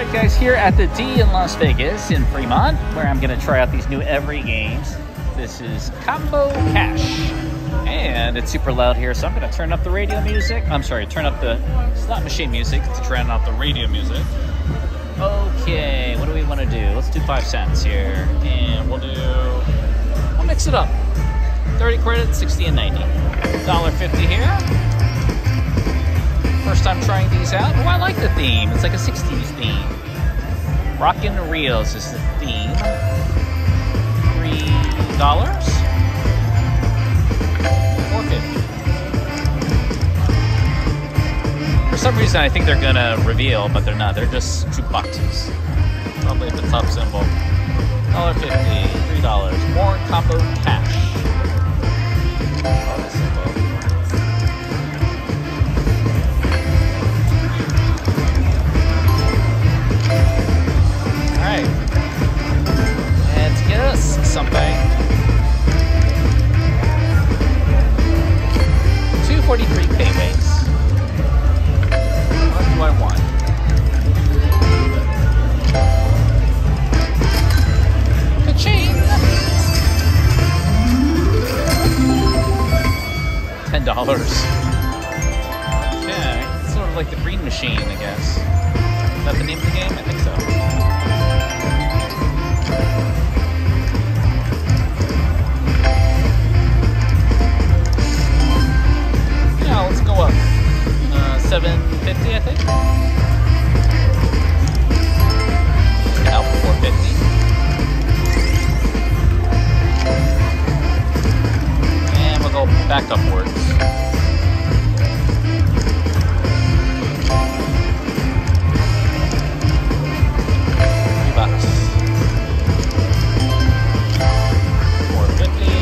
Alright guys, here at the D in Las Vegas in Fremont, where I'm going to try out these new Everi games. This is Combo Cash. And it's super loud here, so I'm going to turn up the radio music. I'm sorry, turn up the slot machine music to drown out the radio music. Okay, what do we want to do? Let's do 5 cents here. And we'll mix it up. 30 credits, 60 and 90. $1.50 here. First time trying these out. Oh, I like the theme. It's like a 60s theme. Rockin' Reels is the theme. $3. $4.50. For some reason, I think they're gonna reveal, but they're not. They're just jukeboxes. Probably at the top symbol. $1.50. $3. More Combo Cash. Something. 243 payways. What do I want? Ka-ching! $10. Okay, it's sort of like the green machine, I guess. Is that the name of the game? I think so. Let's go up. 750, I think. Out 450. And we'll go back upwards. $3. 450.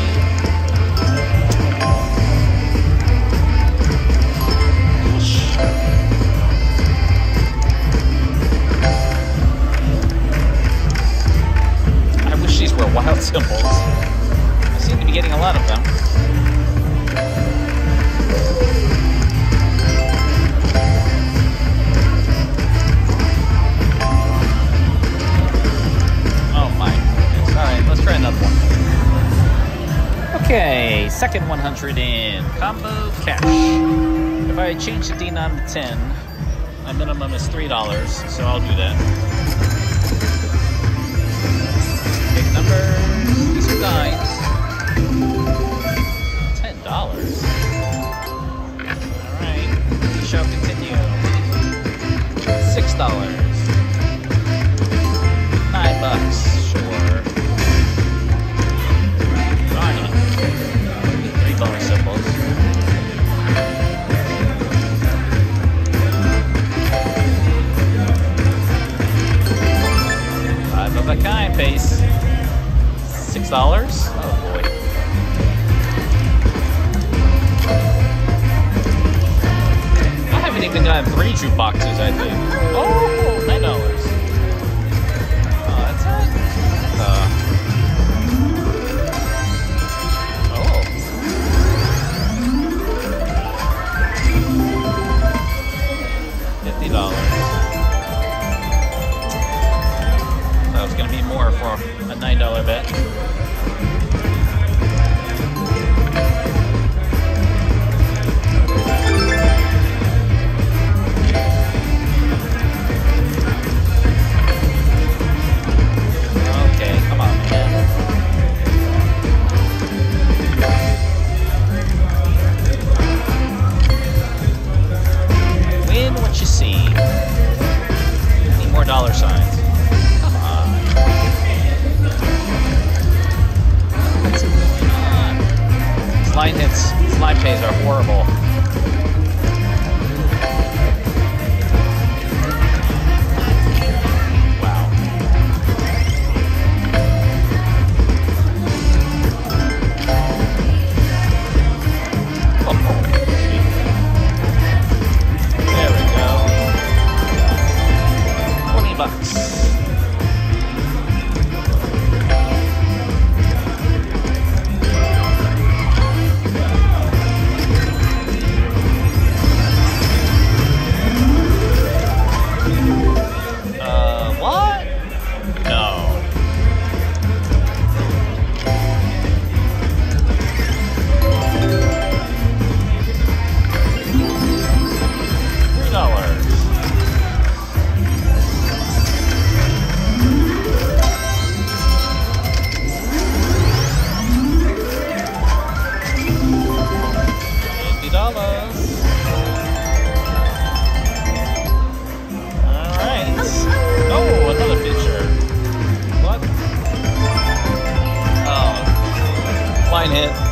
Wild symbols. I seem to be getting a lot of them. Oh my goodness. Alright, let's try another one. Okay, second 100 in Combo Cash. If I change the D9 to 10, my minimum is $3, so I'll do that. Numbers, these are dimes. $10. Alright, we shall continue. $6. $9, sure. Ronnie. 3 bonus symbols. $5 of a kind face. $6? Oh boy. I haven't even gotten 3 jukeboxes, I think. Oh, $9. Oh, that's it? Oh. $50. That was gonna be more for a $9 bet.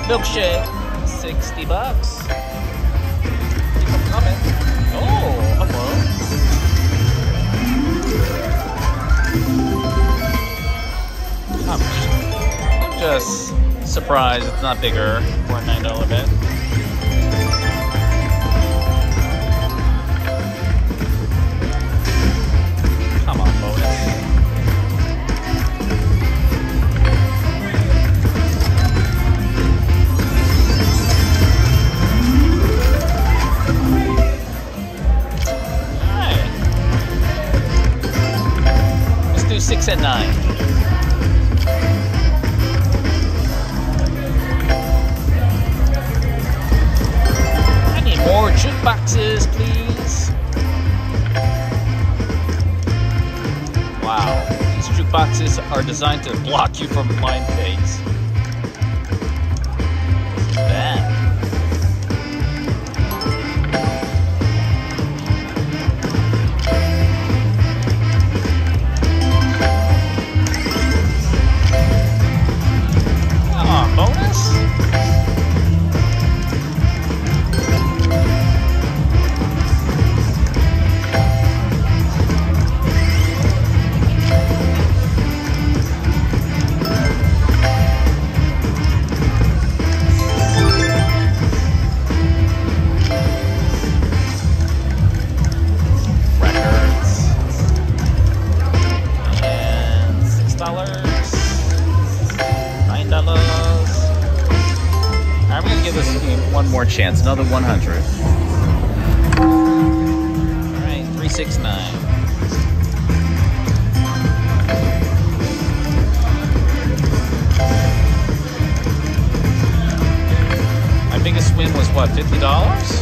Milkshake, $60. Keep them coming. Oh, hello. I'm just surprised it's not bigger for a $9 bet. Come on, bonus. Alright. Let's do 6 and 9. More jukeboxes, please. Wow, these jukeboxes are designed to block you from blind fates. Bad. Oh, bonus? One more chance, another 100. All right, 369. My biggest win was what, $50?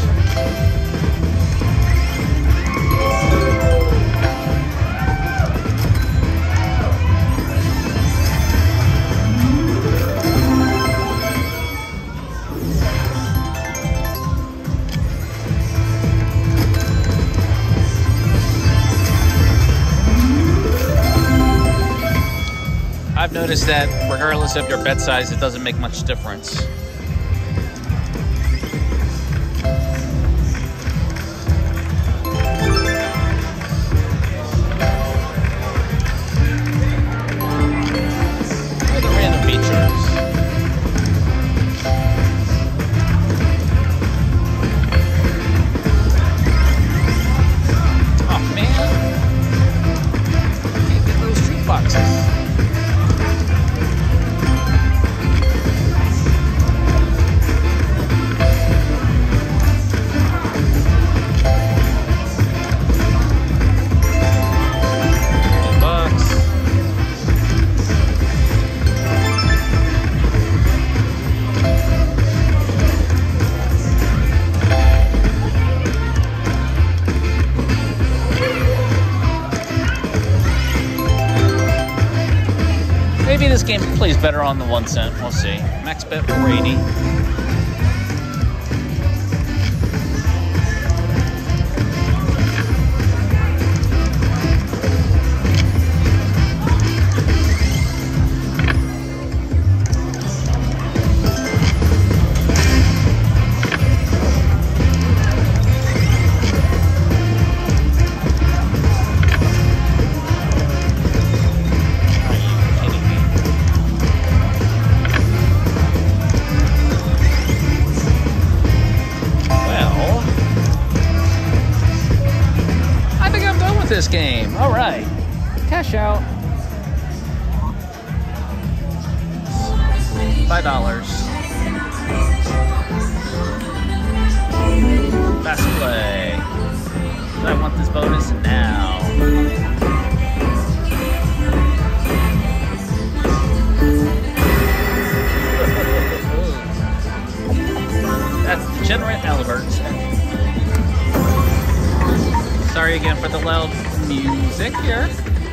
I've noticed that regardless of your bet size, it doesn't make much difference. What are the random features? Oh man, can't get those treat boxes. Maybe this game plays better on the 1 cent. We'll see. Max bet 480. This game. All right. Cash out. $5. Fast play. I want this bonus now. That's Degenerate Albert. Sorry again for the loud music here.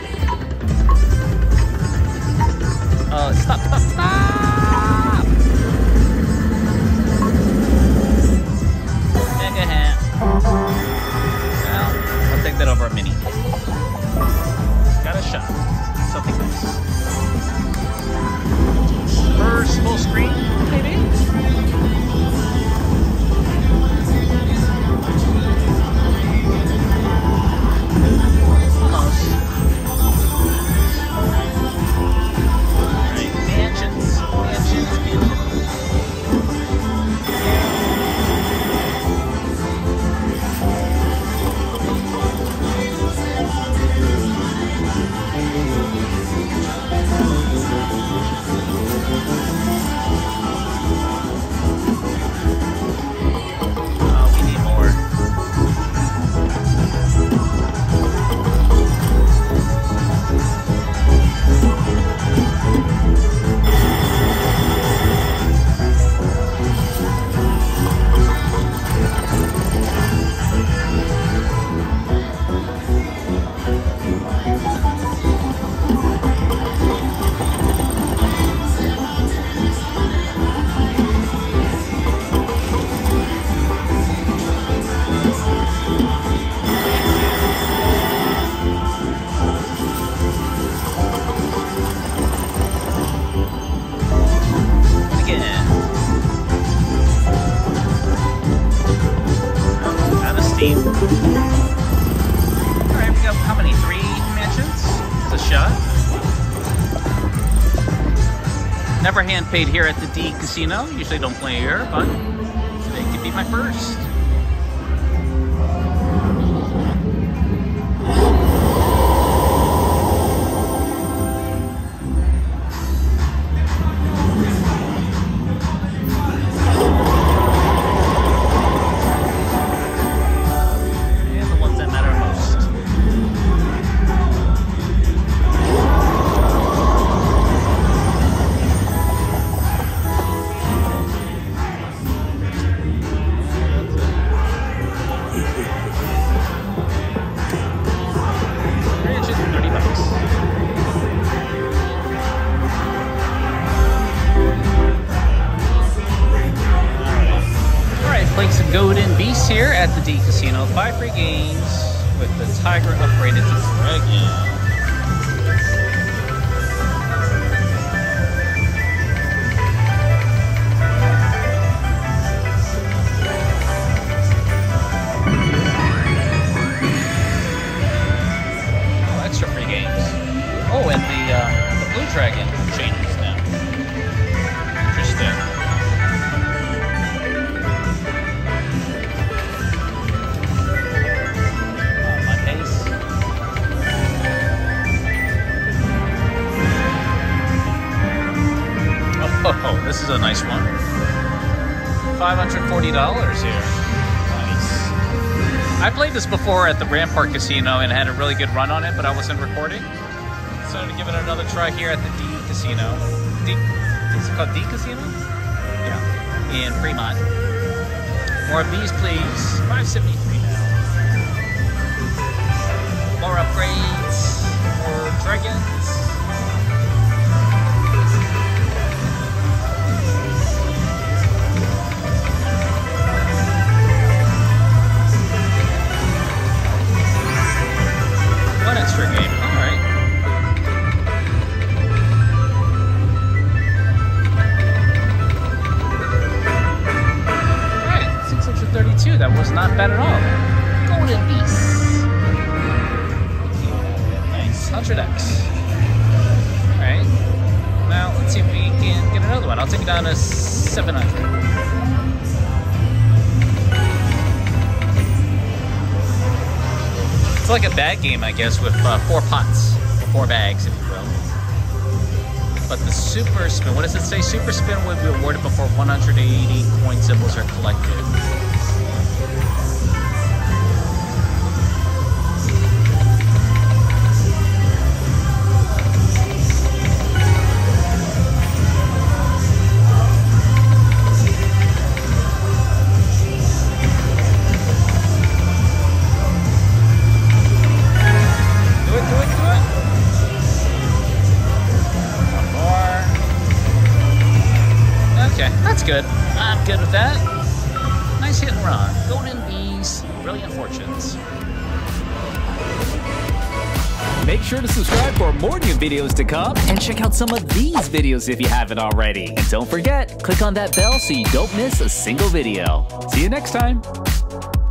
Stop. Mega hat. Well, I'll take that over a mini. Got a shot. Something else. First full screen, maybe? team. Alright, we got how many? 3 mansions? It's a shot. Never hand paid here at the D Casino. Usually don't play here, but today could be my first. Golden Beast here at the D Casino. 5 free games with the Tiger upgraded to Dragon. Oh, extra free games. Oh, and the Blue Dragon changes now. Interesting. Oh, this is a nice one. $540 here. Nice. I played this before at the Rampart Casino and had a really good run on it, but I wasn't recording. So I'm going to give it another try here at the D Casino. Is it called D Casino? Yeah. In Fremont. More of these, please. $573 now. More upgrades. More dragons. Extra game. All right. All right. 632. That was not bad at all. Golden Beast. Nice. 100x. All right. Now let's see if we can get another one. I'll take it down to 700. It's like a bag game, I guess, with 4 pots, or 4 bags, if you will. But the super spin, what does it say? Super spin will be awarded before 180 coin symbols are collected. That's good. I'm good with that. Nice hit and run. Golden Beast, Brilliant Fortunes. Make sure to subscribe for more new videos to come and check out some of these videos if you haven't already. And don't forget, click on that bell so you don't miss a single video. See you next time.